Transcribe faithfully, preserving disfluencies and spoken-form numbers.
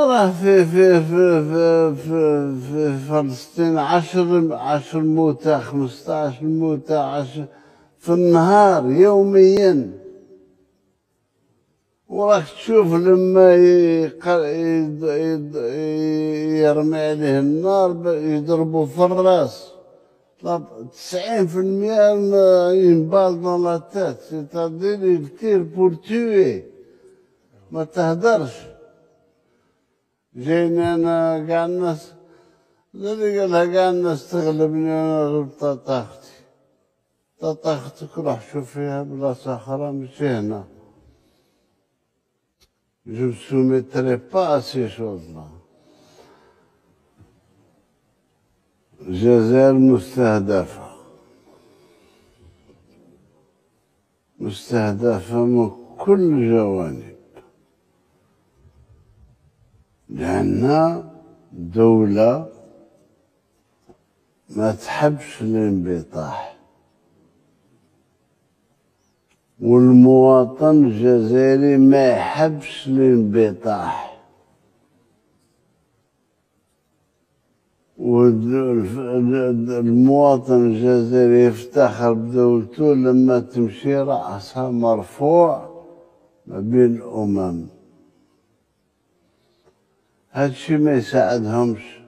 راه في في في في في, في فلسطين عشر عشر موتى خمسطاش موتى عشر في النهار يوميا. وراك تشوف لما يرمي عليه النار يضربوا في الراس تسعين في المية ينبال dans la tête c'est-à-dire il tire pour tuer ما تهدرش. جينا انا كاع الناس اللي قالها كاع الناس تغلبني انا غير طاطاختي طاطاختك روح شوف فيها بلاصة أخرى ماشي هنا. Je me soumettrai pas à ces choses-là. الجزائر مستهدفة مستهدفة من كل الجوانب لأنها دولة ما تحبش الانبطاح، والمواطن الجزائري ما يحبش الانبطاح، والمواطن الجزائري يفتخر بدولته لما تمشي رأسها مرفوع ما بين الأمم. هادشي ما يساعدهمش.